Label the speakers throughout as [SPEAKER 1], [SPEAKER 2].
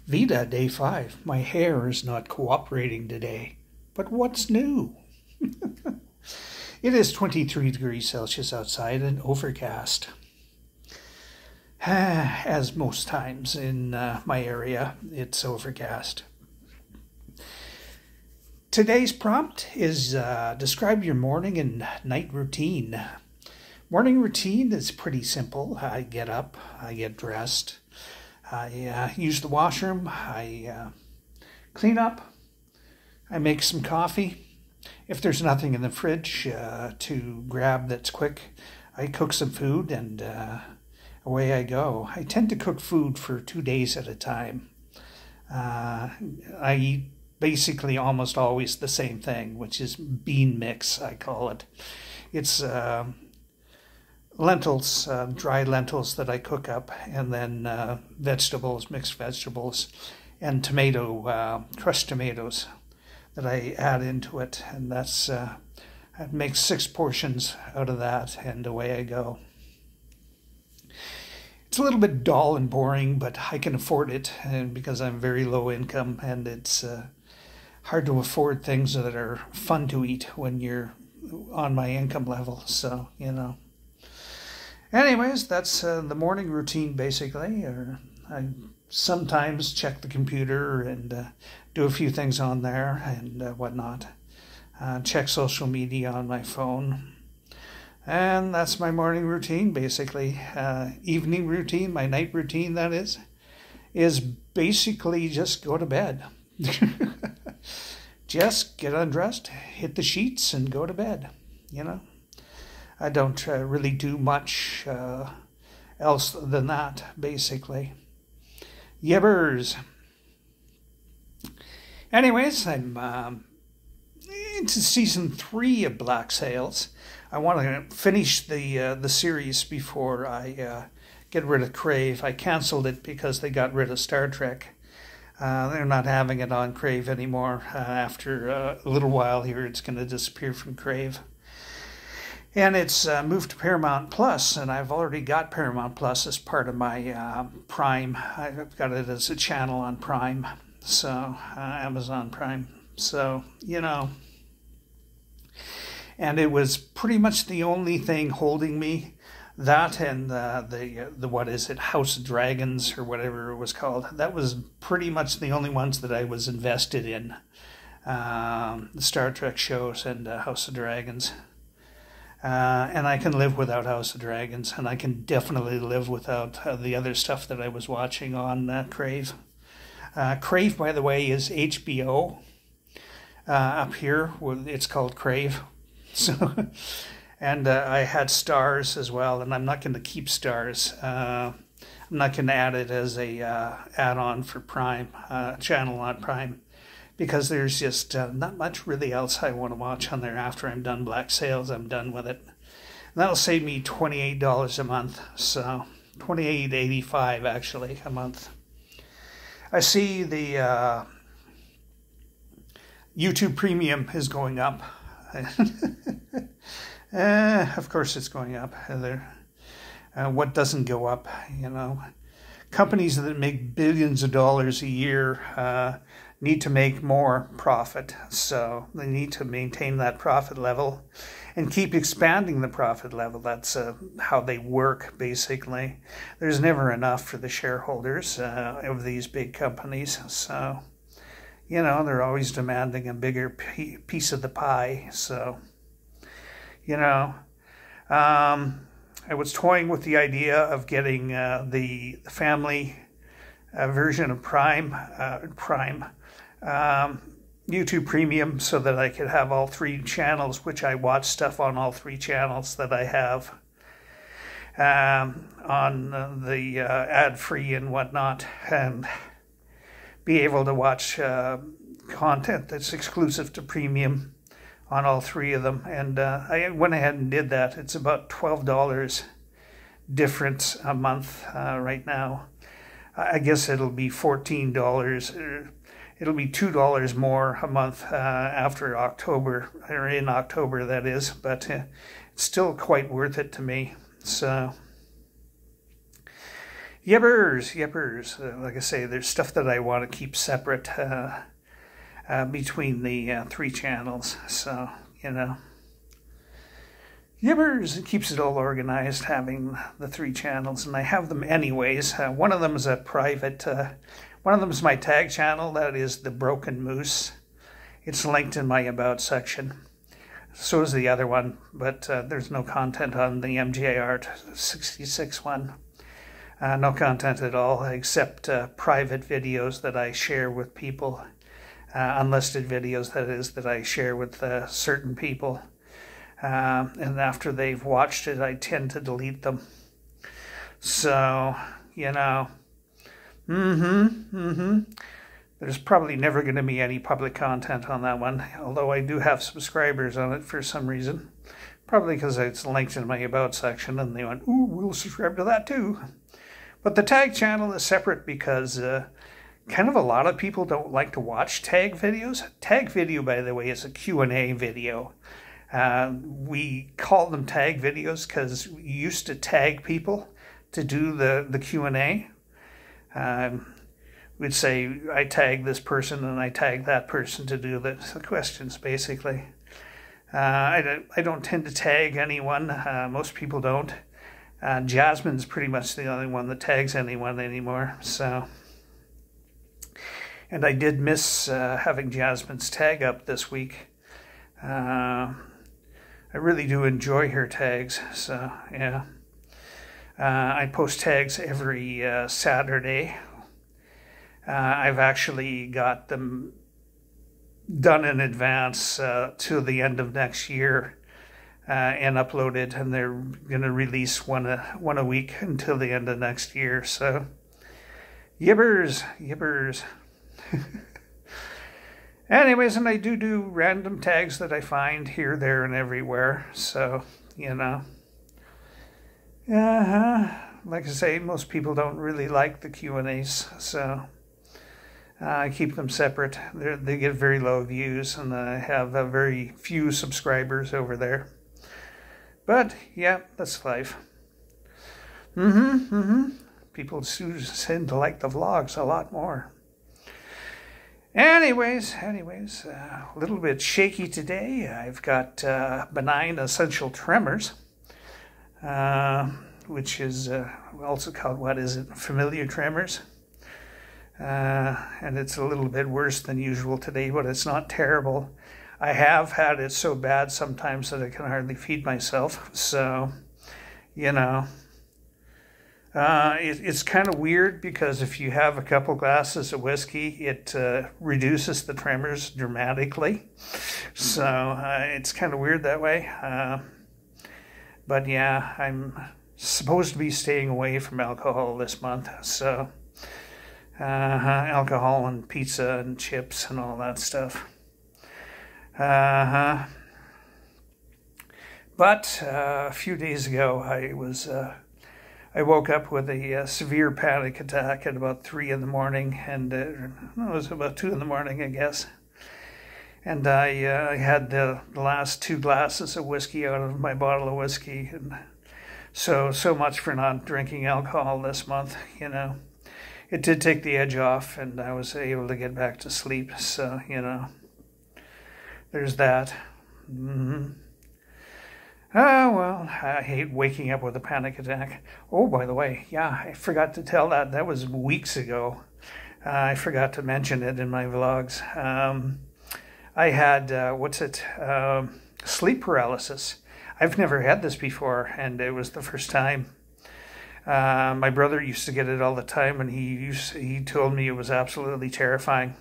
[SPEAKER 1] Vita, day 5. My hair is not cooperating today. But what's new? It is 23 degrees Celsius outside and overcast. As most times in my area, it's overcast. Today's prompt is describe your morning and night routine. Morning routine is pretty simple. I get up, I get dressed, I use the washroom, I clean up, I make some coffee. If there's nothing in the fridge to grab that's quick, I cook some food and away I go. I tend to cook food for 2 days at a time. I eat basically almost always the same thing, which is bean mix, I call it. It's lentils, dry lentils that I cook up, and then vegetables, mixed vegetables, and crushed tomatoes that I add into it. And I make 6 portions out of that, and away I go. It's a little bit dull and boring, but I can afford it, and because I'm very low income, and it's hard to afford things that are fun to eat when you're on my income level. So, Anyways, that's the morning routine, basically. I sometimes check the computer and do a few things on there and whatnot. Check social media on my phone. And that's my morning routine, basically. Evening routine, my night routine, that is basically just go to bed. Just get undressed, hit the sheets, and go to bed, I don't really do much else than that, basically. Yibbers. Anyways, I'm into season 3 of Black Sails. I want to finish the series before I get rid of Crave. I canceled it because they got rid of Star Trek. They're not having it on Crave anymore. After a little while here, it's going to disappear from Crave. And it's moved to Paramount Plus, and I've already got Paramount Plus as part of my Prime. I've got it as a channel on Prime, so Amazon Prime. So, And it was pretty much the only thing holding me. That and the what is it, House of Dragons or whatever it was called. That was pretty much the only ones that I was invested in. The Star Trek shows and House of Dragons. And I can live without House of Dragons, and I can definitely live without the other stuff that I was watching on Crave. Crave, by the way, is HBO. Up here, it's called Crave. So. And I had Stars as well, and I'm not going to keep Stars. I'm not going to add it as a add-on for Prime, channel on Prime, because there's just not much really else I want to watch on there. After I'm done Black Sails, I'm done with it. And that'll save me $28 a month, so $28.85 actually a month. I see the YouTube Premium is going up. Of course it's going up. What doesn't go up, Companies that make billions of dollars a year need to make more profit. So they need to maintain that profit level and keep expanding the profit level. That's how they work, basically. There's never enough for the shareholders of these big companies. So, they're always demanding a bigger piece of the pie. So... I was toying with the idea of getting the family version of Prime YouTube Premium, so that I could have all 3 channels, which I watch stuff on all 3 channels that I have on the ad-free and whatnot, and be able to watch content that's exclusive to Premium on all 3 of them. And I went ahead and did that. It's about $12 difference a month right now. I guess it'll be $14. It'll be $2 more a month after October, or in October, that is. But it's still quite worth it to me. So, Yippers. Like I say, there's stuff that I want to keep separate between the 3 channels. So, you know, yippers. It keeps it all organized, having the 3 channels, and I have them anyways. One of them is a private, one of them is my tag channel, that is the Broken Moose. It's linked in my About section. So is the other one, but there's no content on the MJ Art 66 one. No content at all, except private videos that I share with people. Unlisted videos, that is, that I share with certain people. And after they've watched it, I tend to delete them. So, you know, there's probably never going to be any public content on that one, although I do have subscribers on it for some reason. Probably because it's linked in my About section, and they went, ooh, we'll subscribe to that too. But the tag channel is separate because kind of a lot of people don't like to watch tag videos. Tag video, by the way, is a Q&A video. We call them tag videos because we used to tag people to do the Q&A. We'd say, I tag this person and I tag that person to do the questions, basically. I don't tend to tag anyone. Most people don't. Jasmine's pretty much the only one that tags anyone anymore. So, and I did miss having Jasmine's tag up this week. I really do enjoy her tags. So, yeah. I post tags every Saturday. I've actually got them done in advance to the end of next year and uploaded, and they're going to release one a week until the end of next year. So, yippers. Anyways, and I do random tags that I find here, there, and everywhere. So, you know. Like I say, most people don't really like the Q&As, so I keep them separate. They get very low views, and I have very few subscribers over there. But, yeah, that's life. People tend to like the vlogs a lot more. Anyways, a little bit shaky today. I've got benign essential tremors, which is also called, familiar tremors. And it's a little bit worse than usual today, but it's not terrible. I have had it so bad sometimes that I can hardly feed myself. So, you know, it's kind of weird because if you have a couple glasses of whiskey, it reduces the tremors dramatically. So it's kind of weird that way. But yeah, I'm supposed to be staying away from alcohol this month. So alcohol and pizza and chips and all that stuff. But a few days ago, I woke up with a severe panic attack at about 3 in the morning, and it was about 2 in the morning, I guess. And I had the last 2 glasses of whiskey out of my bottle of whiskey, and so much for not drinking alcohol this month, you know. It did take the edge off, and I was able to get back to sleep. So, you know, there's that. Oh, well, I hate waking up with a panic attack. Oh, by the way, yeah, I forgot to tell that. That was weeks ago. I forgot to mention it in my vlogs. I had, sleep paralysis. I've never had this before, and it was the first time. My brother used to get it all the time, and he told me it was absolutely terrifying.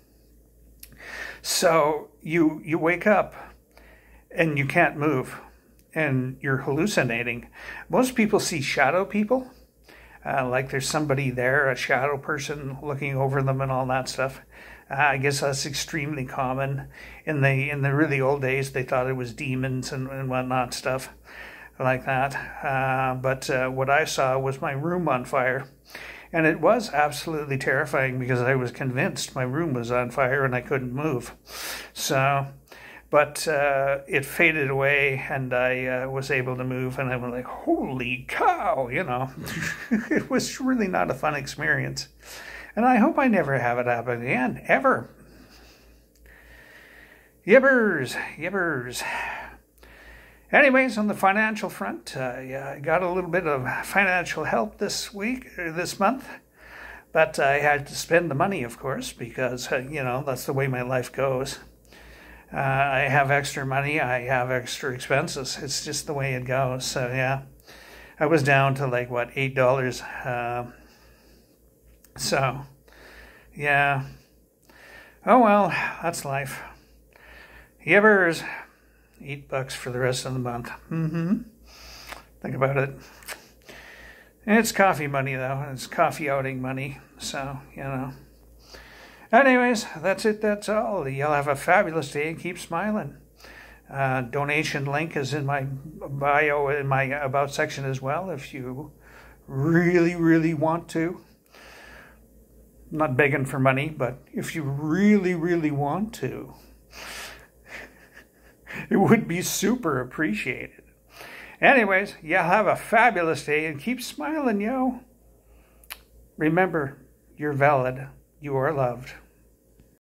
[SPEAKER 1] So you wake up and you can't move, and you're hallucinating. Most people see shadow people, like there's somebody there, a shadow person looking over them and all that stuff. I guess that's extremely common. In the really old days, they thought it was demons and whatnot stuff like that. But what I saw was my room on fire. And it was absolutely terrifying because I was convinced my room was on fire and I couldn't move. So, But it faded away, and I was able to move, and I was like, holy cow, you know. It was really not a fun experience. And I hope I never have it happen again, ever. Yibbers, yibbers. Anyways, on the financial front, I got a little bit of financial help this month. But I had to spend the money, of course, because, you know, that's the way my life goes. I have extra money, I have extra expenses. It's just the way it goes. So, yeah, I was down to like, what, $8. So, yeah. Oh, well, that's life. Yibbers. $8 for the rest of the month. Think about it. It's coffee money, though. It's coffee outing money. So, you know. Anyways, that's it. That's all. Y'all have a fabulous day and keep smiling. Donation link is in my bio, in my About section as well, if you really, really want to. I'm not begging for money, but if you really, really want to, it would be super appreciated. Anyways, y'all have a fabulous day and keep smiling, yo. Remember, you're valid. You are loved.